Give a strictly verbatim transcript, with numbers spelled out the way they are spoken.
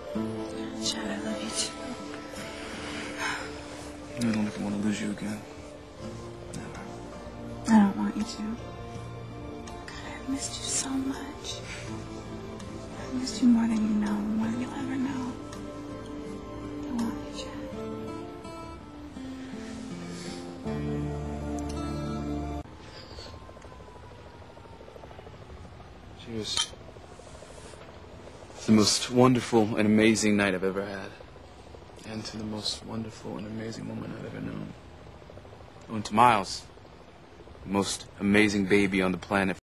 Chad, I love you too. I don't ever want to lose you again. Never. I don't want you to. God, I've missed you so much. I've missed you more than you know, more than you'll ever know. I want you, Chad. Cheers. It's the most wonderful and amazing night I've ever had. And to the most wonderful and amazing woman I've ever known. Oh, and to Miles, the most amazing baby on the planet.